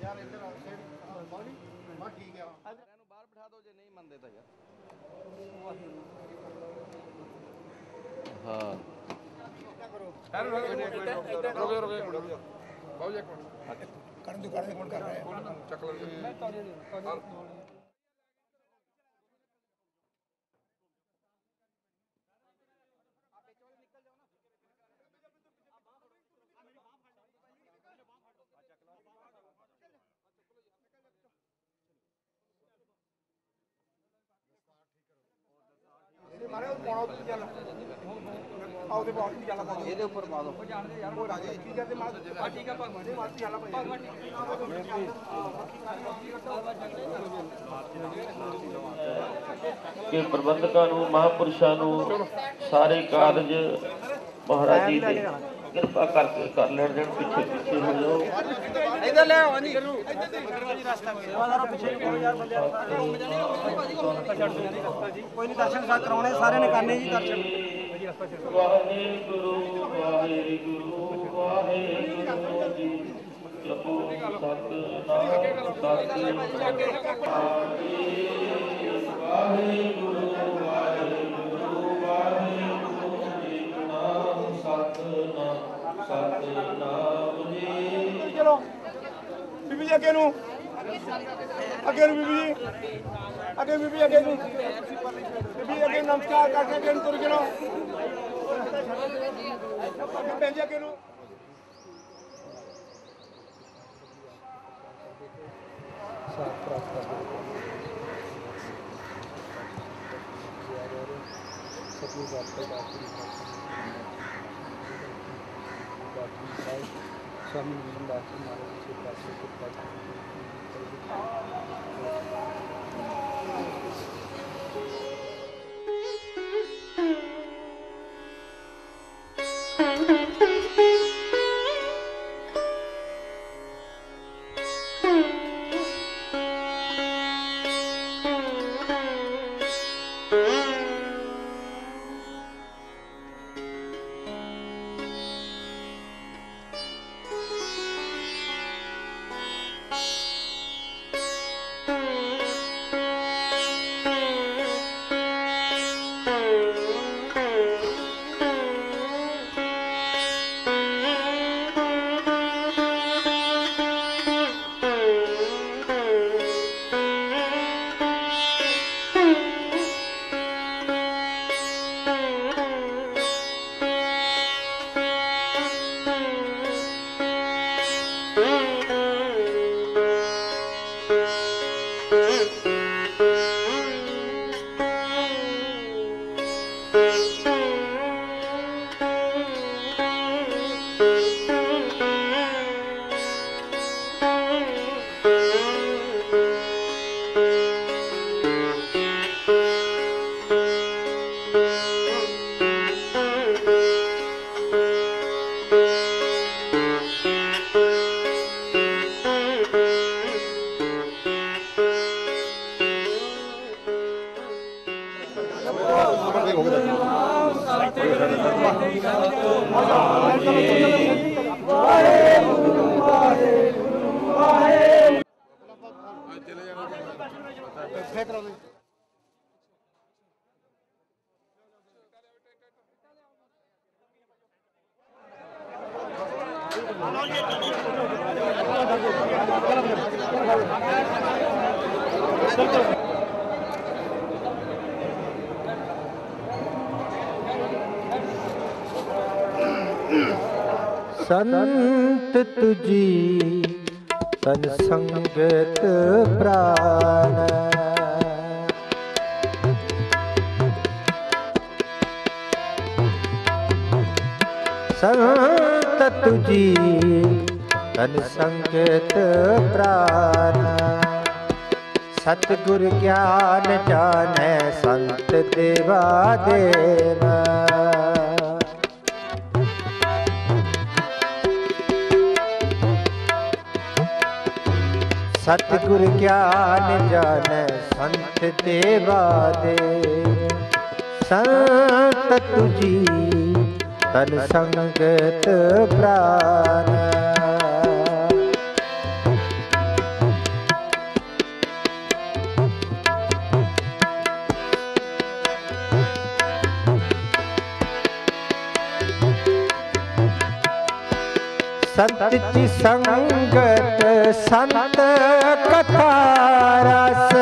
ਕਿ ਪ੍ਰਬੰਧਕਾਂ ਨੂੰ, ਮਹਾਂਪੁਰਸ਼ਾਂ ਨੂੰ ਸਾਰੇ ਕਾਰਜ ਮਹਾਰਾਜ ਜੀ ਦੇ ਕਿਰਪਾ ਕਰਕੇ ਕਰ ਲੈਣ ਦੇਣ। ਪਿੱਛੇ ਪਿੱਛੇ ਹੋ ਜਾਓ। ਇਧਰ ਲੈ ਆਓ ਜੀ ਸੇਵਾਦਾਰਾਂ ਪਿੱਛੇ ਯਾਰ ਬੰਦੇ ਕੋਈ ਨਹੀਂ ਦਰਸ਼ਨ ਸਾਥ ਕਰਾਉਣੇ ਸਾਰਿਆਂ ਨੇ ਕਰਨੇ ਜੀ ਦਰਸ਼ਨ। ਵਾਹਿਗੁਰੂ ਵਾਹਿਗੁਰੂ ਵਾਹਿਗੁਰੂ ਜੀ ਜਪੋ ਸਤਿਨਾਮ ਸਤਿ ਵਾਹਿਗੁਰੂ ਵਾਹਿਗੁਰੂ ਵਾਹਿਗੁਰੂ ਜੀ ਨਾਮ ਸਤਿਨਾਮ ਸਤਿਨਾਮ ਜੀ। ਚਲੋ ਬੀਬੀ ਜੀ ਅੱਗੇ ਨੂੰ ਬੀਬੀ ਜੀ ਅੱਗੇ ਬੀਬੀ ਅੱਗੇ ਨੂੰ ਬੀਬੀ ਅੱਗੇ ਨਮਸਕਾਰ ਕਰਕੇ ਅੱਗੇ ਨੂੰ ਤੁਰ ਚਲੋ ਅੱਗੇ ਭੈਣ ਜੀ ਅੱਗੇ ਨੂੰ। स्वामी विजयदास जी महाराज के पास संत तुझी तन संगत प्राण संत तुझी तन संगत प्राण सतगुर ज्ञान जानै संत देवा देव सतगुर ज्ञान जानै संत देवा देव संत तुझी तन संगत प्राण संत की संगत संत कथा रस।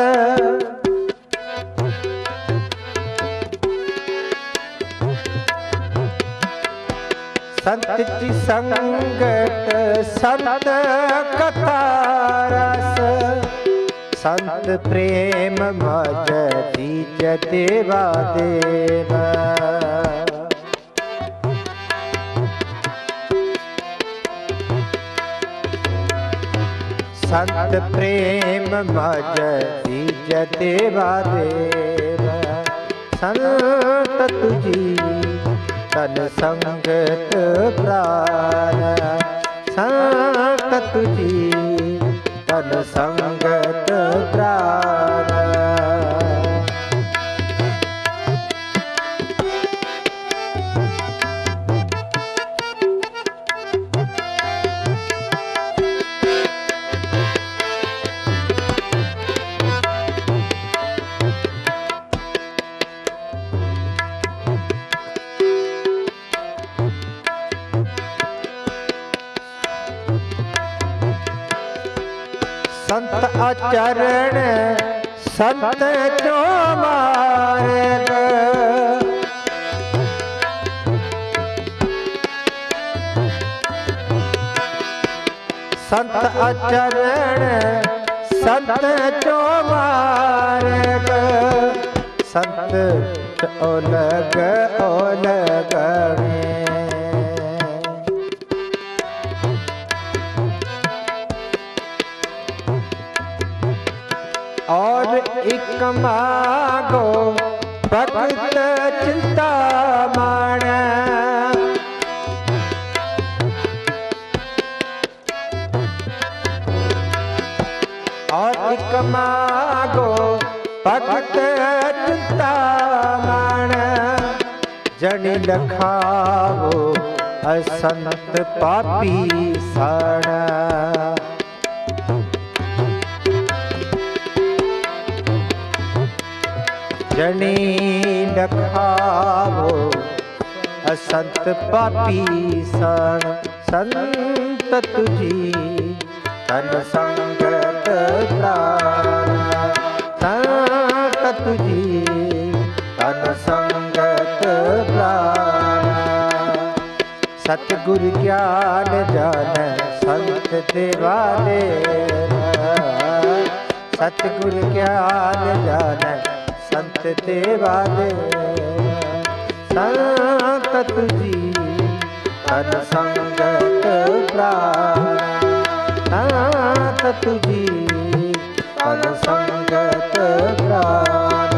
संत की संगत संत कथा रस। संत प्रेम मज दीज देवा देव। संत प्रेम मज दीज देवा देव। संत तुझी तन संगत प्राण। संत तुझी तन संगत प्राण। संत आचरण संत जो मार्ग। संत आचरण संत जो मार्ग। संत ओलग ओलगणे। और एक मागो भगत चिंता मान। और एक मागो भगत चिंता मान। जनि लखावो असंत पापी सण। जनि लखावो असंत पापी सण। संत तुझी तन संगत प्राण। संत तुझी तन संगत प्राण। सतगुरु ज्ञान जान संत देवा देव। सतगुरु ज्ञान जान संत देवा देव। संत तुझी तन संगत प्राण। संत तुझी तन संगत प्राण।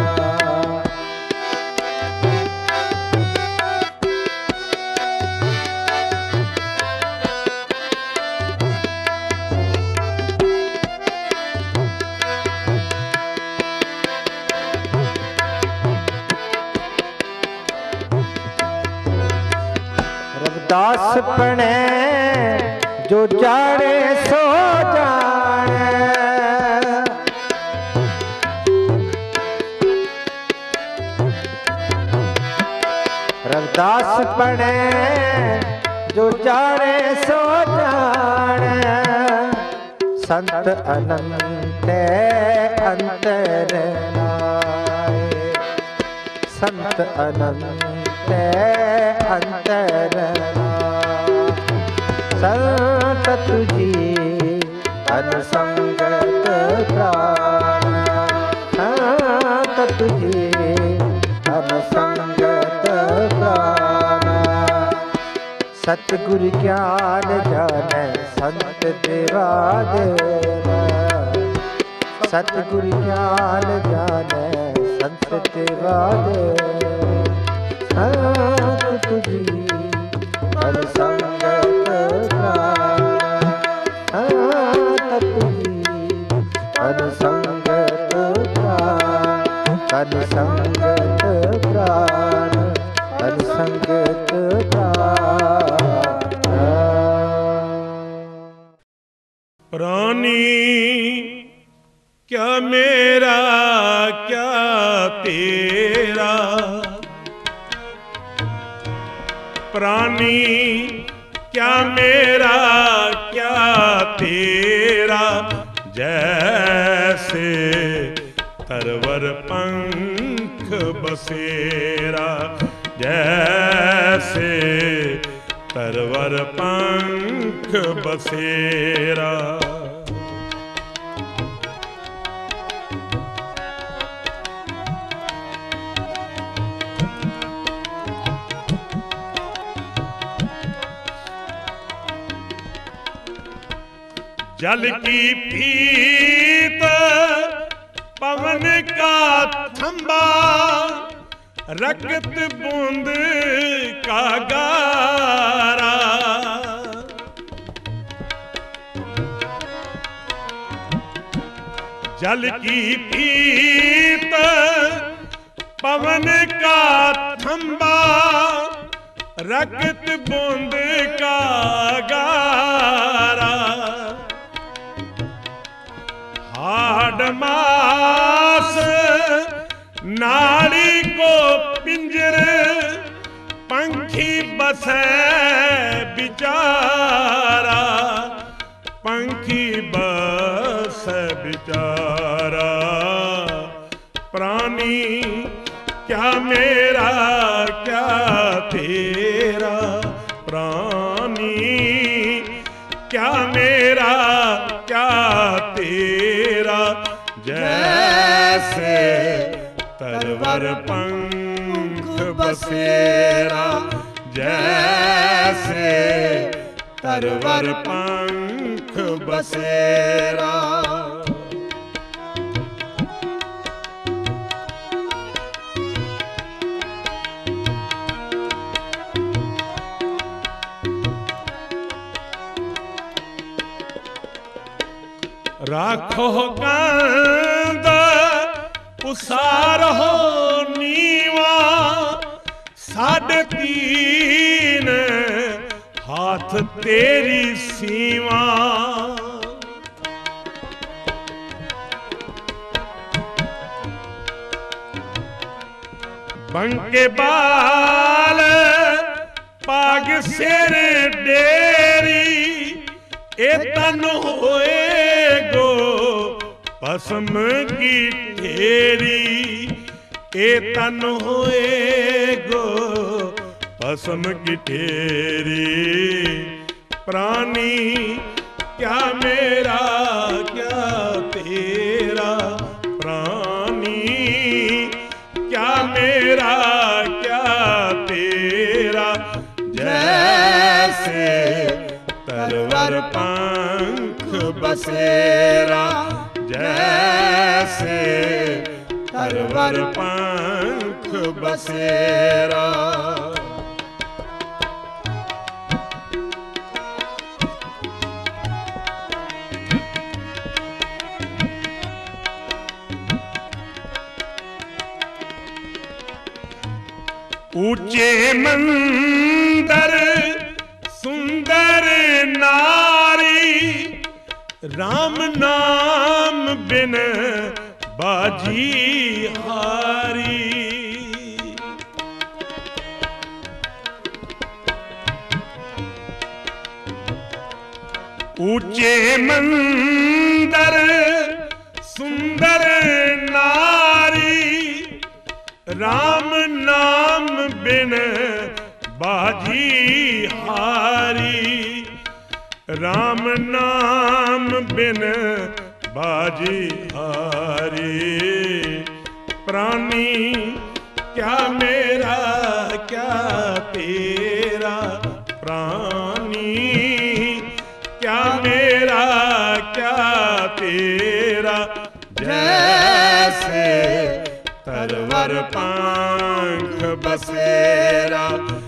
रविदास पणे जो जाने सो जाने। रविदास पणे जो जाने सो जाने। संत अनंत अंतर नाए। संत अनंत अंतर नाए। संत तुझी तन संगत प्राण। संत तुझी तन संगत प्राण। सतगुरु ज्ञान जाने संत देवा देव। सतगुरु ज्ञान जाने संत देवा देव। संत तुझी तन संगत प्राण। संत तुझी तन संगत प्राण। तन संगत प्राण। तन संगत प्राण। प्राणी क्या मेरा क्या तेरा। प्राणी क्या मेरा क्या तेरा, जैसे तरवर पंख बसेरा, जैसे तरवर पंख बसेरा। जल की पीत पवन का थंबा, रक्त बूंद का गारा। जल की पीत पवन का थंबा, रक्त बूंद का गारा। हाड मास नाड़ी को पिंजर, पंखी बसे बिचारा, पंखी बस बिचारा। प्राणी क्या मेरा क्या तेरा, प्राणी क्या मेरा क्या तेरा, जैसे तरवर पंख बसेरा, जैसे तरवर पंख बसेरा। राखो कांद उसार हो नीवा, 3.5 हाथ तेरी सीवा। बंके बाल पाग सिर डेरी, ए तन होए गो पसम की ठेरी, ए तन होए गो पसम की ठेरी। प्राणी क्या मेरा क्या तेरा, प्राणी क्या मेरा क्या तेरा, जैसे तरवर पंख बसेरा, जैसे तरवर पंख बसेरा। ऊंचे मंदिर सुंदर नारी, राम नाम बिन बाजी हारी। ऊंचे मंदिर सुंदर नारी, राम नाम बिन बाजी हारी, राम नाम बिन बाजी हारी। प्राणी क्या मेरा क्या तेरा, प्राणी क्या मेरा क्या तेरा, जैसे तरवर पंख बसेरा,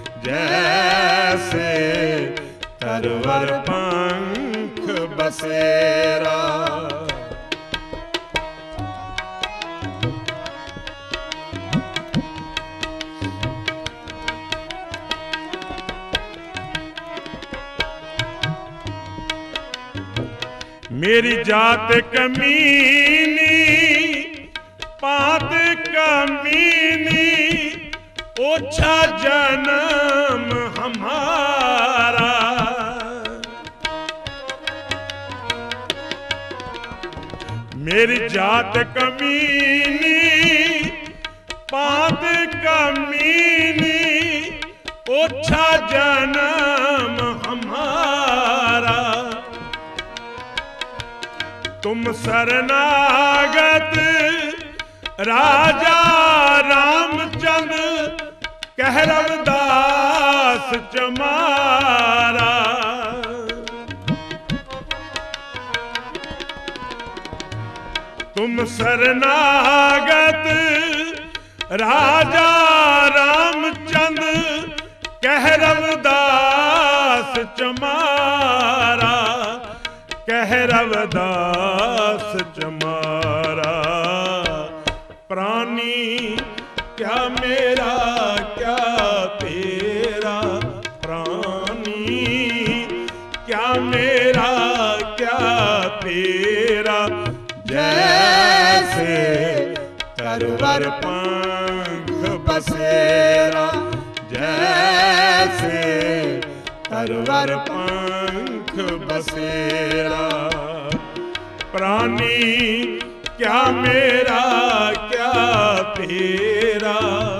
जैसे तरवर पंख बसेरा। मेरी जात कमीनी पात कमीनी, ओछा जन्म हमारा। मेरी जात कमीनी पात कमीनी ओछा जन्म हमारा तुम शरणागत राजा रामचंद्र कह रविदास चमारा तुम शरणागत राजा रामचंद्र कह रविदास चमारा कह रविदास चमारा प्राणी क्या मेरा क्या तेरा प्राणी क्या मेरा क्या तेरा जैसे तरवर पंख बसेरा जैसे तरवर पंख बसेरा प्राणी क्या मेरा क्या तेरा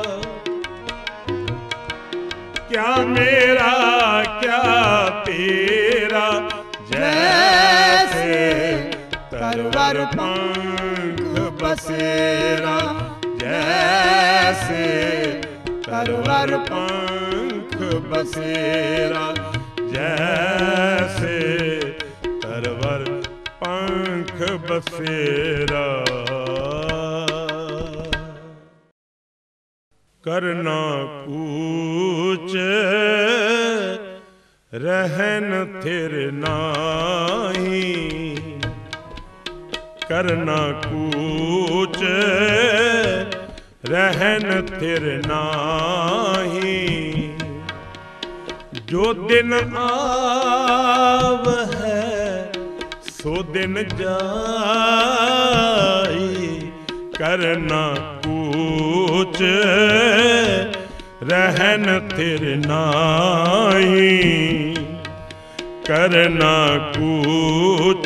क्या मेरा क्या तेरा जैसे तरवर पंख बसेरा जैसे तरवर पंख बसेरा जैसे तरवर पंख बसेरा करना कूच रहन थिर नाही करना कूच रहन थिर नाही जो दिन आव है सो दिन जाई करना कूच रहन थिर नाही करना कूच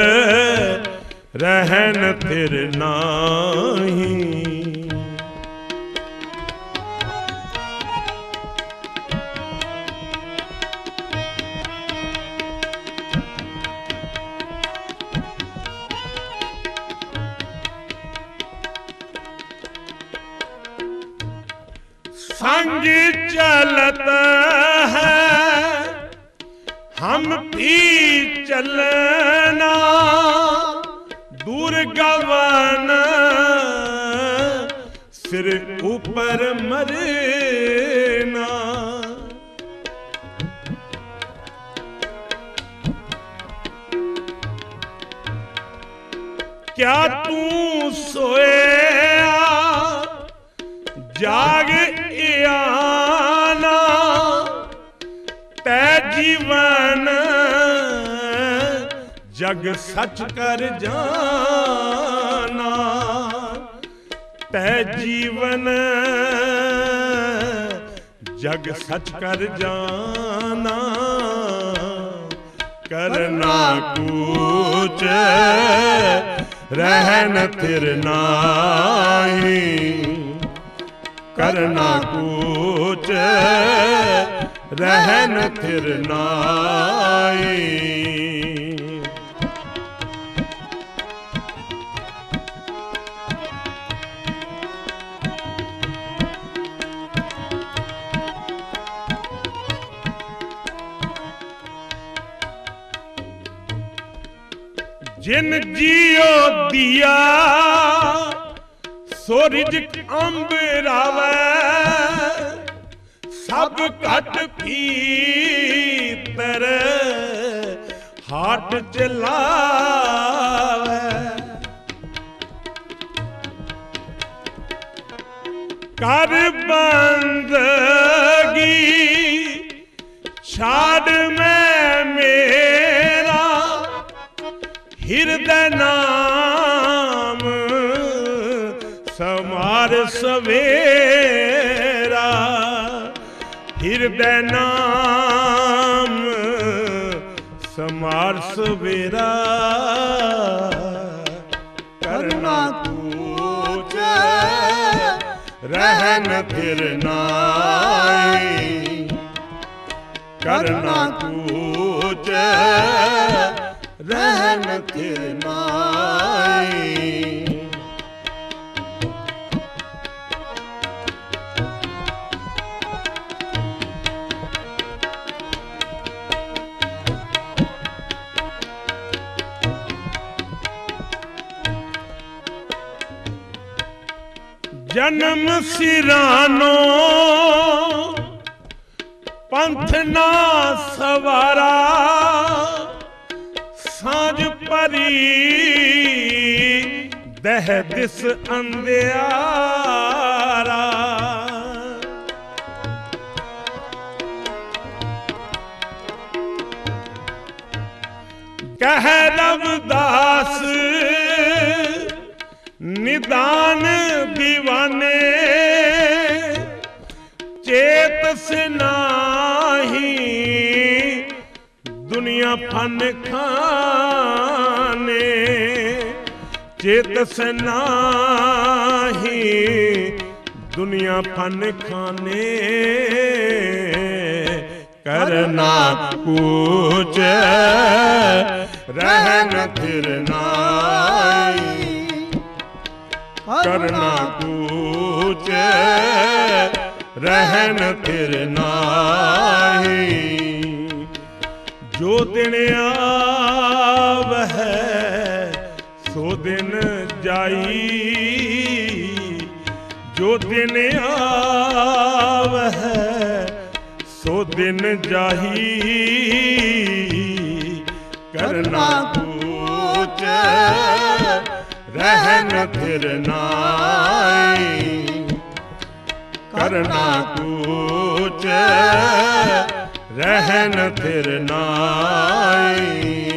रहन थिर नाही संग चलत है हम भी चलना दूर गवन सिर ऊपर मरना क्या तू सोया जाग आना तै जीवन जग सच कर जाना तै जीवन जग सच कर जाना करना कूच रहन थिर नाही करना कूच रहन थिर नाही जिन जियो दिया सूरज अंबरावे सब घट भीतर हाट चलावे कर बंदगी छाड़ मैं मेरा हृदय नाम समार सवेरा हृदय नाम समार सवेरा करना कूच रहन फिर नाई, करना कूच रहन फिर नाई। जन्म सिरानो पंथ ना सवारा, सांझ परी दह दिस अंधियारा। कह रविदास निदान दीवाने, चेत से नाही दुनिया फन खाने, चेत से नाही दुनिया फन खाने। करना कूच रहन फिर नाई, करना कूच रहन फिर नाई। जो दिन आव है सो दिन जाई, जो दिन आव है सो दिन जाही। करना कूच रहन फिर नाई, करना कूच रहन फिर नाई,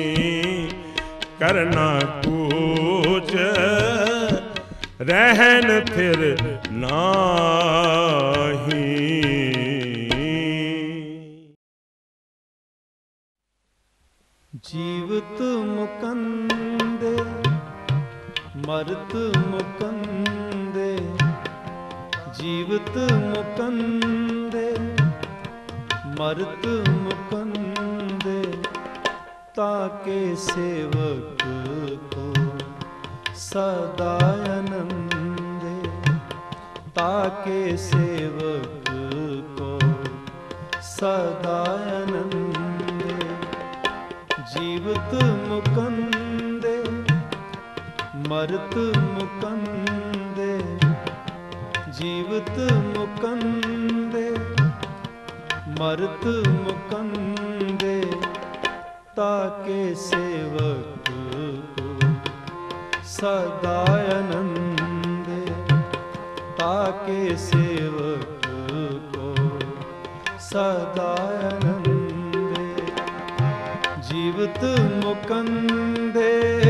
करना कूच रहन फिर नाही। जीवत मुकंदे मरत मुकंदे, जीवत मुकंदे मरत मुकंदे। ताके सेवक को सदा आनंदे, ताके सेवक को सदा आनंदे। जीवत मुकंदे मरत मुकंदे, जीवत मुकंदे मरत मुकंदे। ताके सेवक को सदा आनंदे, ताके सेवक को सदा आनंदे। जीवत मुकंदे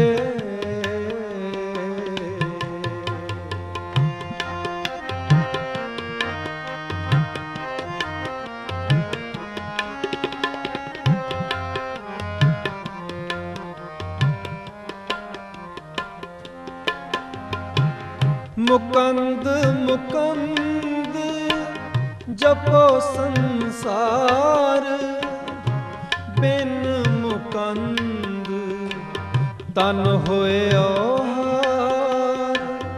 मुकंद मुकंद जपो संसार, बिन मुकंद तन होए ओहार।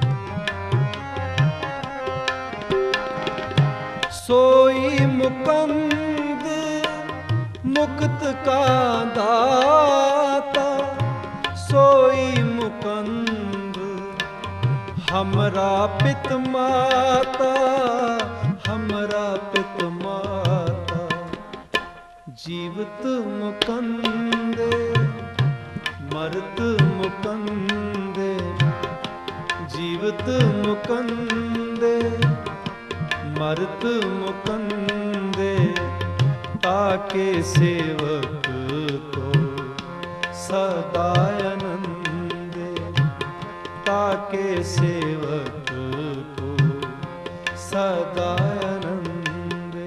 सोई मुकंद मुक्त का दाता, सोई मुकंद हमरा पित माता, हमरा पित माता। जीवत मुकंदे मरत मुकंदे, जीवत मुकंदे मरत मुकंदे। ताके सेवक को सदा आनंदे, ताके सेवक को सदा आनंदे।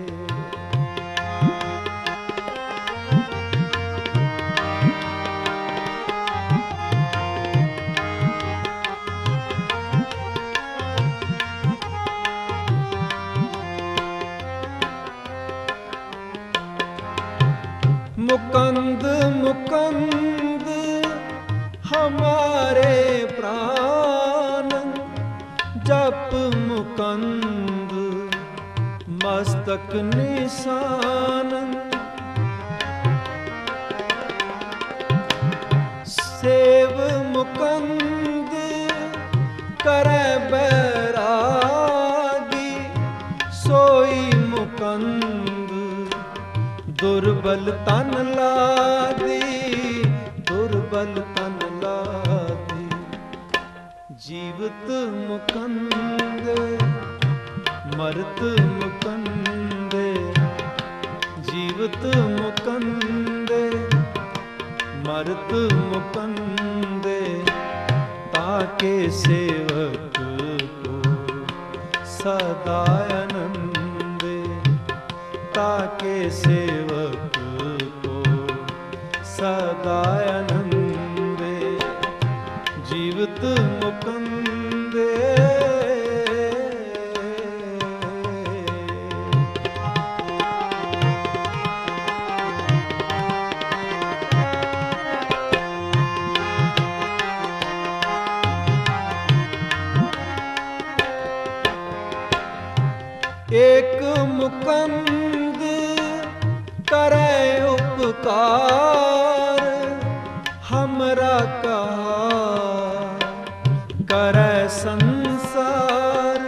जप मुकंद मस्तक निशान, सेव मुकंद करे बैरागी, सोई मुकंद दुर्बल तन लादी, दुर्बल तन लादी। जीवत मुकंद मरत मुकंदे, जीवत मुकंदे मरत मुकंदे, ताके सेवक को सदा आनंदे, ताके सेवक को सदा आनंदे। जीवत मुकंदे एक मुकंद करे उपकार, हमरा कहा करे संसार।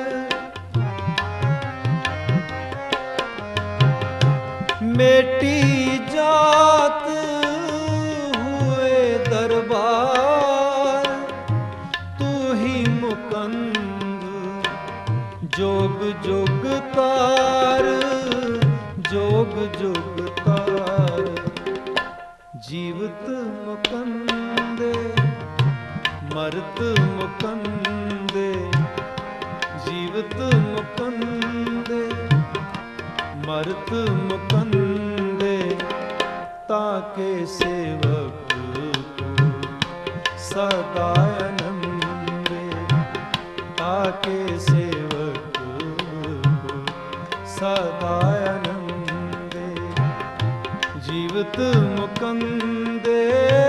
मेटी जात हुए दरबार, तू ही मुकंद जोग जोग तार, जोग जोग तार। जीवत मुकंदे मरत मुकंदे, जीवत मुकंदे मरत मुकंदे, ताके सेवक को सदा आनंदे, ताके सेवक को सदा आनंदे। जीवत मुकंदे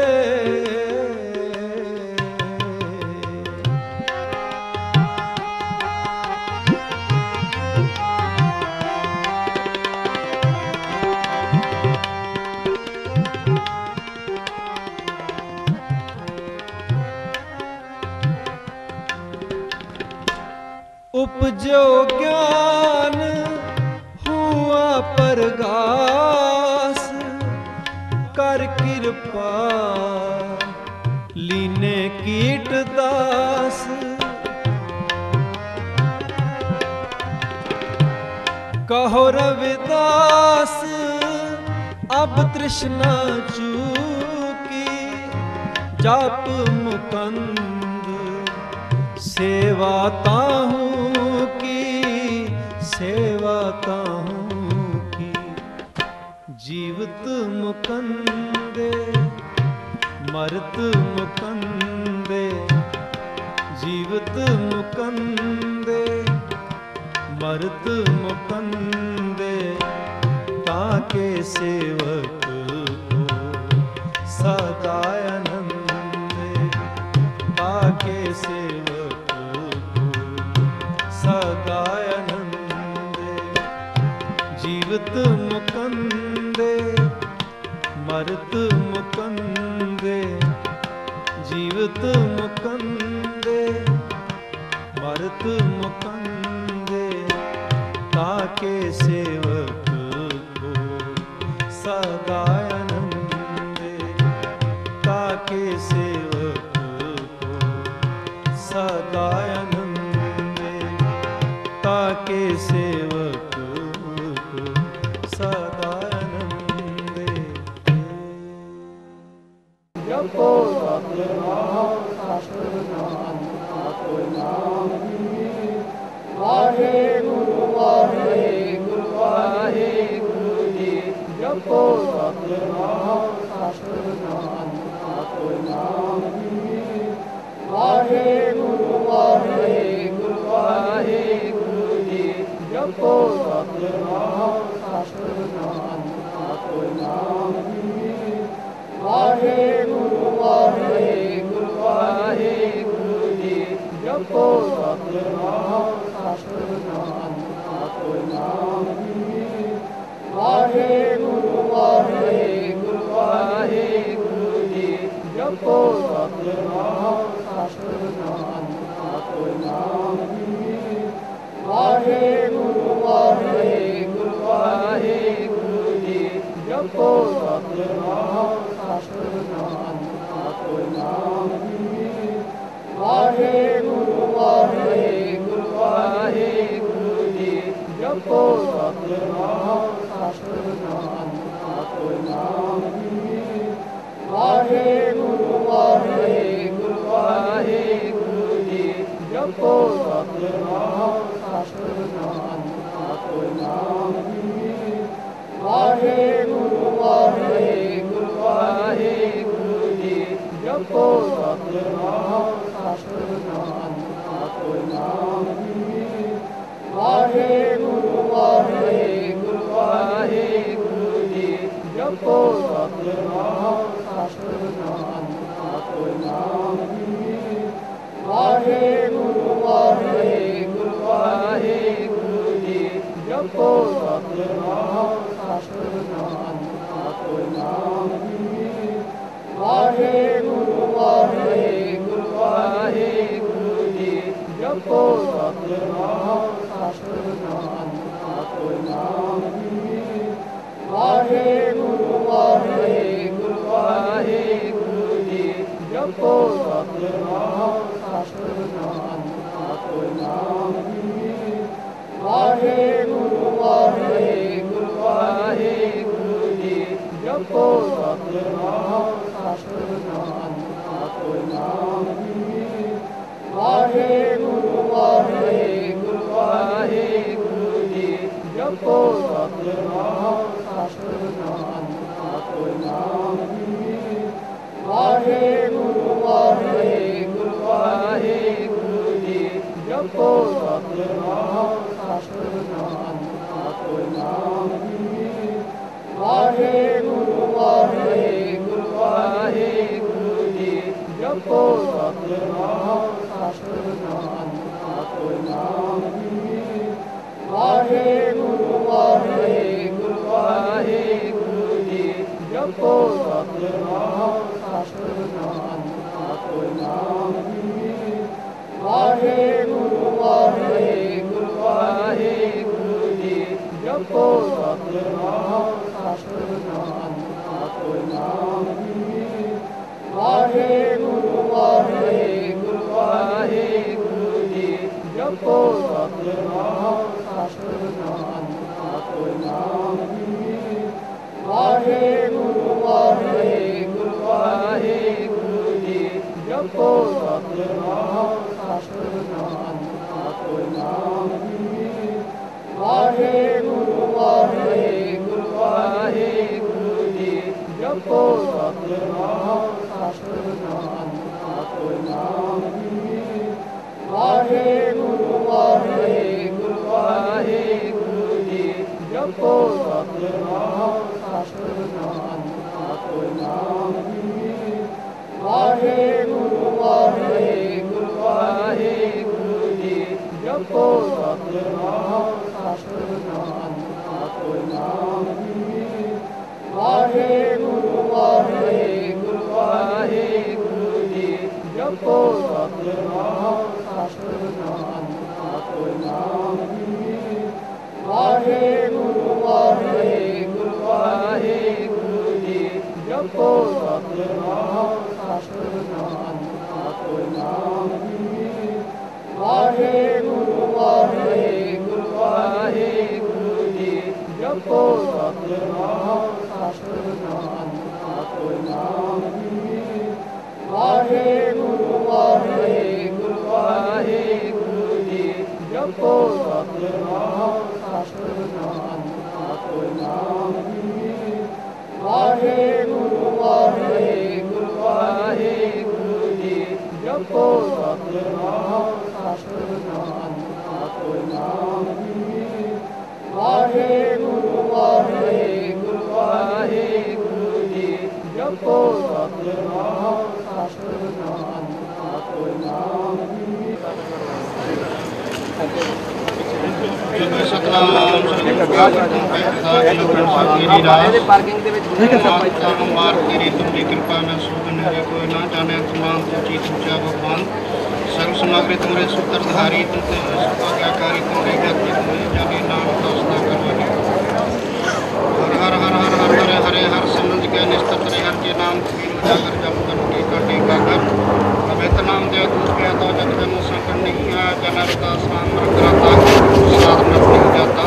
उपजो ज्ञान हुआ परगास, कर कृपा लीने कीट दास। कहो रविदास अब तृष्णा चूकी, जाप मुकंद सेवा ताहू की, सेवा ताहू की। जीवत मुकंदे मरत मुकंदे, जीवत मुकंदे मरत मुकंदे, ताके सेवक को सदा आनंदे, ताके सेवक को सदा आनंदे। जीवत मुकंदे मरत मुकंदे, जीवत मुकंदे मरत मुकंदे, ताके सेवक को सदा आनंदे, ताके सेवक को सदा आनंदे, ताके सेवक को सदा आनंदे। जपो सतनाम सतनाम सतनाम वाहेगुरु वाहेगुरु वाहेगुरु जी। जपो सतनाम सतनाम सतनाम वाहेगुरु वाहेगुरु वाहेगुरु जी। जपो सतनाम सतनाम सतनाम वाहेगुरु वाहेगुरु वाहेगुरु ਜਪੋ ਸਤਿਨਾਮ ਸਤਿਨਾਮ ਸਤਿਨਾਮ ਜੀ। ਵਾਹਿਗੁਰੂ ਵਾਹਿਗੁਰੂ ਵਾਹਿਗੁਰੂ ਜੀ। ਜਪੋ ਸਤਿਨਾਮ ਸਤਿਨਾਮ ਸਤਿਨਾਮ ਜੀ। ਵਾਹਿਗੁਰੂ ਵਾਹਿਗੁਰੂ ਵਾਹਿਗੁਰੂ ਜੀ। ਜਪੋ ਸਤਿਨਾਮ ਸਤਿਨਾਮ ਸਤਿਨਾਮ ਜੀ। ਵਾਹਿਗੁਰੂ ਵਾਹਿਗੁਰੂ ਵਾਹਿਗੁਰੂ ਜੀ। ਜਪੋ ਸਤਿਨਾਮ ਸਤਿਨਾਮ ਸਤਿਨਾਮ ਜੀ। ਵਾਹਿਗੁਰੂ ਵਾਹਿਗੁਰੂ ਵਾਹਿਗੁਰੂ ਜੀ। ਜਪੋ ਸਤਿਨਾਮ ਸਤਿਨਾਮ ਸਤਿਨਾਮ ਜੀ। ਵਾਹਿਗੁਰੂ ਵਾਹਿਗੁਰੂ ਵਾਹਿਗੁਰੂ ਜੀ। ਜਪੋ ਸਤਿਨਾਮ ਸਤਿਨਾਮ ਸਤਿਨਾਮ ਜੀ। ਵਾਹਿਗੁਰੂ ਵਾਹਿਗੁਰੂ ਵਾਹਿਗੁਰੂ ਜੀ। ਜਪੋ ਸਤਿਨਾਮ ਸਤਿਨਾਮ ਸਤਿਨਾਮ ਜੀ। ਵਾਹਿਗੁਰੂ ਵਾਹਿਗੁਰੂ ਵਾਹਿਗੁਰੂ ਜੀ। ਜਪੋ ਸਤਿਨਾਮ ਸਤਿਨਾਮ ਸਤਿਨਾਮ ਜੀ। ਵਾਹਿਗੁਰੂ ਵਾਹਿਗੁਰੂ ਵਾਹਿਗੁਰੂ ਜੀ। ਜਪੋ ਸਤਿਨਾਮ ਸਤਿਨਾਮ ਸਤਿਨਾਮ ਜੀ। ਵਾਹਿਗੁਰੂ ਵਾਹਿਗੁਰੂ ਵਾਹਿਗੁਰੂ ਜੀ। ਜਪੋ ਸਤਿਨਾਮ ਸਤਿਨਾਮ ਸਤਿਨਾਮ ਜੀ। ਵਾਹਿਗੁਰੂ ਵਾਹਿਗੁਰੂ ਵਾਹਿਗੁਰੂ ਜੀ। ਜਪੋ ਸਤਿਨਾਮ ਸਤਿਨਾਮ ਸਤਿਨਾਮ ਜੀ। ਵਾਹਿਗੁਰੂ ਵਾਹਿਗੁਰੂ ਵਾਹਿਗੁਰੂ ਜੀ। ਜਪੋ ਸਤਿਨਾਮ ਸਤਿਨਾਮ ਸਤਿਨਾਮ ਜੀ। ਵਾਹਿਗੁਰੂ ਵਾਹਿਗੁਰੂ ਵਾਹਿਗੁਰੂ ਜੀ। ਜਪੋ ਸਤਿਨਾਮ ਸਤਿਨਾਮ ਸਤਿਨਾਮ ਜੀ। ਵਾਹਿਗੁਰੂ ਵਾਹਿਗੁਰੂ ਵਾਹਿਗੁਰੂ ਜੀ। ਜਪੋ ਸਤਿਨਾਮ ਸਤਿਨਾਮ ਸਤਿਨਾਮ ਜੀ। ਵਾਹਿਗੁਰੂ ਵਾਹਿਗੁਰੂ ਵਾਹਿਗੁਰੂ ਜੀ। ਜਪੋ ਸਤਿਨਾਮ ਸਤਿਨਾਮ ਸਤਿਨਾਮ ਜੀ। ਵਾਹਿਗੁਰੂ ਵਾਹਿਗੁਰੂ ਵਾਹਿਗੁਰੂ ਜੀ। ਜਪੋ ਸਤਿਨਾਮ ਸਤਿਨਾਮ ਸਤਿਨਾਮ ਜੀ। ਵਾਹਿਗੁਰੂ ਵਾਹਿਗੁਰੂ ਵਾਹਿਗੁਰੂ ਜੀ। ਜਪੋ ਸਤਿਨਾਮ ਸਤਿਨਾਮ ਸਤਿਨਾਮ ਜੀ। ਵਾਹਿਗੁਰੂ ਵਾਹਿਗੁਰੂ ਵਾਹਿਗੁਰੂ ਜੀ। ਜਪੋ ਸਤਿਨਾਮ ਸਤਿਨਾਮ ਸਤਿਨਾਮ ਜੀ। ਵਾਹਿਗੁਰੂ ਵਾਹਿਗੁਰੂ ਵਾਹਿਗੁਰੂ ਜੀ। ਜਪੋ ਸਤਿਨਾਮ ਸਤਿਨਾਮ ਸਤਿਨਾਮ ਜੀ। ਵਾਹਿਗੁਰੂ ਵਾਹਿਗੁਰੂ ਵਾਹਿਗੁਰੂ ਜੀ। ਜਪੋ ਸਤਿਨਾਮ ਸਤਿਨਾਮ ਸਤਿਨਾਮ ਜੀ। ਵਾਹਿਗੁਰੂ ਵਾਹਿਗੁਰੂ ਵਾਹਿਗੁਰੂ ਜੀ। ਜਪੋ ਸਤਿਨਾਮ ਸਤਿਨਾਮ ਸਤਿਨਾਮ ਜੀ। ਵਾਹਿਗੁਰੂ ਵਾਹਿਗੁਰੂ ਵਾਹਿਗੁਰੂ ਜੀ। ਜਪੋ ਸਤਿਨਾਮ ਸਤਿਨਾਮ ਸਤਿਨਾਮ ਜੀ। ਵਾਹਿਗੁਰੂ ਵਾਹਿਗੁਰੂ ਵਾਹਿਗੁਰੂ ਜੀ। ਜਪੋ ਸਤਿਨਾਮ ਸਤਿਨਾਮ ਸਤਿਨਾਮ ਜੀ। ਵਾਹਿਗੁਰੂ ਵਾਹਿਗੁਰੂ ਵਾਹਿਗੁਰੂ ਜੀ। ਜਪੋ ਸਤਿਨਾਮ ਸਤਿਨਾਮ ਸਤਿਨਾਮ ਜੀ। ਵਾਹਿਗੁਰੂ ਵਾਹਿਗੁਰੂ ਵਾਹਿਗੁਰੂ ਜੀ। ਜਪੋ ਸਤਿਨਾਮ ਸਤਿਨਾਮ ਸਤਿਨਾਮ ਜੀ। ਵਾਹਿਗੁਰੂ ਵਾਹਿਗੁਰੂ ਵਾਹਿਗੁਰੂ ਜੀ। ਜਪੋ ਸਤਿਨਾਮ ਸਤਿਨਾਮ ਸਤਿਨਾਮ ਜੀ। ਵਾਹਿਗੁਰੂ ਵਾਹਿਗੁਰੂ ਵਾਹਿਗੁਰੂ ਜੀ। ਜਪੋ ਸਤਿਨਾਮ ਸਤਿਨਾਮ ਸਤਿਨਾਮ ਜੀ। ਸਤਨਾਮ ਸ੍ਰੀ ਪਾਰਕਿੰਗ ਦੇ ਵਿੱਚ ਮਾਰ ਤੇਰੀ ਤੁਮਰੀ ਕਿਰਪਾ ਮੈਂ ਸੁਧ ਨਰੇ ਕੋਈ ਨਾ ਜਾਣੇ ਤਮਾਮ ਤੁਝੀ ਤੁਝਾ ਭਗਵਾਨ सर्व सामग्री तुम्हारे सूत्रधारी तुमसे आज्ञाकारी तुम्हारे ज्ञाति तुम्हें जाने नाम दासना करवाने हर हर हर हर हर हरे हरे हर समझ के निस्तत रे हर के नाम तुम्हें उजागर जब करके काटे काकर अभेत नाम दे दूध के तो जग में संकट नहीं आ जनरता स्वाम रखता साधन नहीं जाता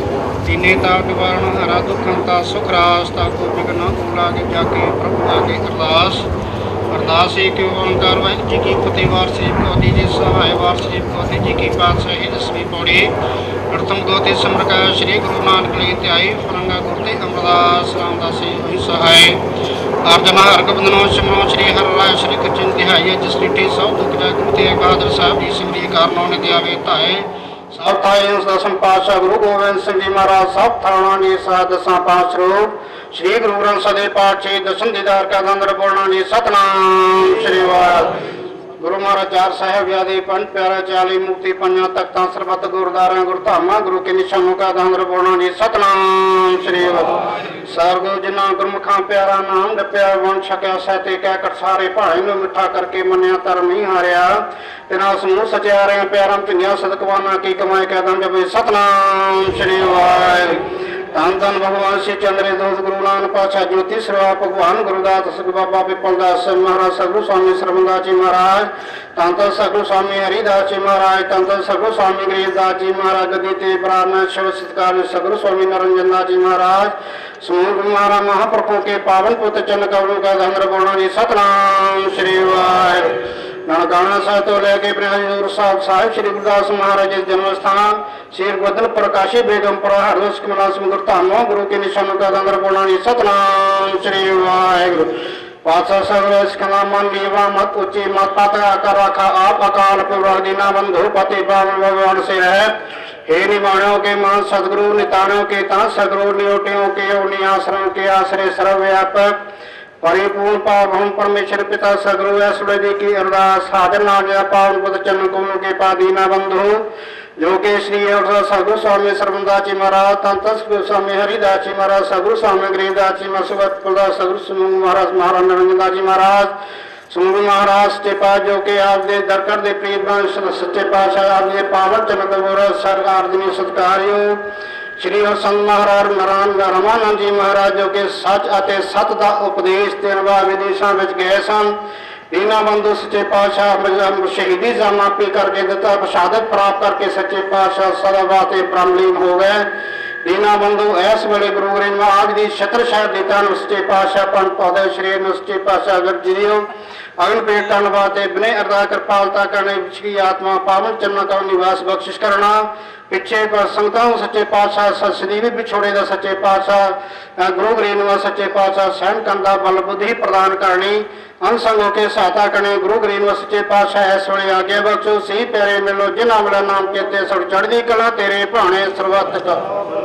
दीनेता निवारण हरा दुखंता सुख रास्ता को विघ्न लागे जाके प्रभु आगे अरदास अरदास एक ओंकार वाहिगुरू जी की फतेह वारसी कौती जी सहाय वारसी कौती जी की पातशाही 10वीं पौड़ी प्रथम गौती समरका श्री गुरु नानक ली त्याई फरंगा गुरते अमरदास रामदासी हुई सहाय अर्जना हरगोबिंदनो शमनो श्री हर राय श्री कचिन तिहाई जिस लिटी सब दुख जागृति बहादुर साहब जी सिमरी कारणों ने दिया वेताए सब थाए दसम पातशाह गुरु गोबिंद सिंह जी महाराज सब थाना ने साथ दसा पांच रूप श्री गुरु ग्रंथ साहिब पाठ छे दसम दीदार का दंदर बोलना ने सतनाम श्री वाहिगुरू गुरु महाराज चार साहेब यादे पंच प्यारा 40 मुक्ति पंजा तख्ता सरबत गुरुद्वारा गुरुधामा गुरु के निशानों का दंदर बोलना ने सतनाम श्री वाहिगुरू सरगो जिन्ना गुरमुखा प्यारा नाम डप्या वन छक्या सहते कह कटसारे भाई में मिठा करके मनिया धर्म नहीं हारिया तेना समूह सचा रहे प्यारम धिया सदकवाना की कमाई कह दम जब सतनाम श्री वाहिगुरू धन धन भगवान श्री चंद्र दोष गुरु नानक पातशाह ज्योति सेवा भगवान गुरुदास सत बाबा पिपलदास महाराज सगुरु स्वामी श्रवणदास जी महाराज धन धन सगुरु स्वामी हरिदास जी महाराज धन धन सगुरु स्वामी गरीबदास जी महाराज गद्दी ते ब्राह्मण शिव सत्कार सगुरु स्वामी नरंजन दास जी महाराज समूह महाराज महाप्रभु के पावन पुत्र चंद कवलों का धन बोलना सतनाम श्री वाहिगुरू ननकाना साहिब तो लेके हजूर साहिब श्री गुरुदास महाराज जी जन्म स्थान शेर बदन प्रकाशी बेगमपुर हरदोस गुरु धामों गुरु के निशानों का दंदर बोलना सतनाम श्री वाहिगुरू पातशाह सगले इसका मन लीवा मत ऊंची मत पाता कर रखा आप अकाल पुराण दीना बंधु पति पावन भगवान से है हे निमाणों के मान सदगुरु निताणों के ता सदगुरु नियोटियों के उन्हीं आश्रम के आश्रय सर्वव्यापक परिपूर्ण पावन परमेश्वर पिता सगुरु ऐश्वर्य जी की अरदास हाजिर ना गया पावन पद चरण कमलों के पादीना बंधु जो के श्री सगुरु स्वामी श्रवणदास जी महाराज तंत स्वामी हरिदास जी महाराज सगुरु स्वामी गरीबदास जी महाराज सगुरु महाराज महाराज नरंजन दास जी महाराज सुमरू महाराज सच्चे पास जो के आप दे दरकर दे प्रीत सच्चे पातशाह आप दे पावन चरण सरकार दिनी सत्कारियों श्री हरसंत महाराज नारायण रमानंद जी महाराज जो के सच अते सत का उपदेश देने वाले विदेशों में गए सन दीना बंधु सच्चे पातशाह शहीदी जमापी करके दिता शहादत प्राप्त करके सच्चे पातशाह सदा बाते ब्रह्मलीन हो गए दीना बंधु ऐस वेले गुरु ग्रंथ महाराज की छत्र शायद देता सच्चे पातशाह पंत पौधे श्री सच्चे पातशाह अगर जियो अग्न पेट वाते बिने अरदा कृपालता करने की आत्मा पावन चरण का निवास बख्शिश करना पिछे पर संगताओं सच्चे पातशाह सदीवी बिछोड़े का सच्चे पातशाह गुरु ग्रंथ सच्चे पातशाह सहन करना बल बुद्धि प्रदान करनी अनसंगों के सहायता करने गुरु ग्रंथ सच्चे पातशाह ऐस वे आगे बख्शो सी प्यारे मिलो जिन्हों मेरा नाम कहते सड़ चढ़दी कला तेरे भाने सर्वत का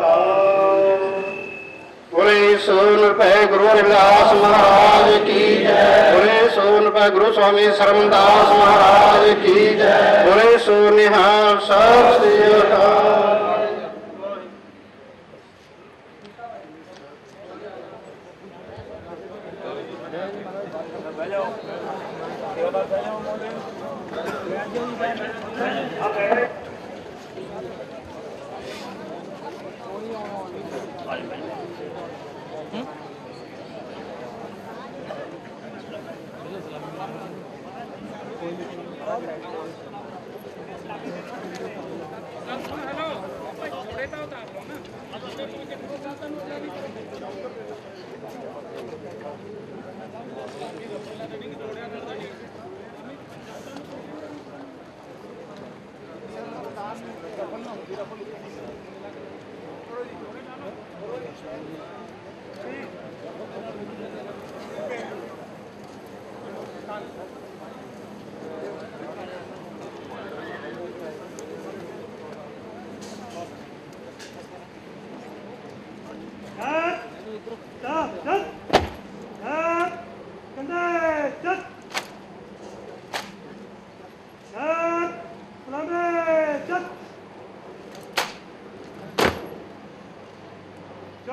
बोले सोन पे गुरु रविदास महाराज की जय बोले सोन पे गुरु स्वामी श्रवणदास महाराज की जय बोले सोन निहाल सब श्री अकाल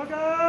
ਗਗਨ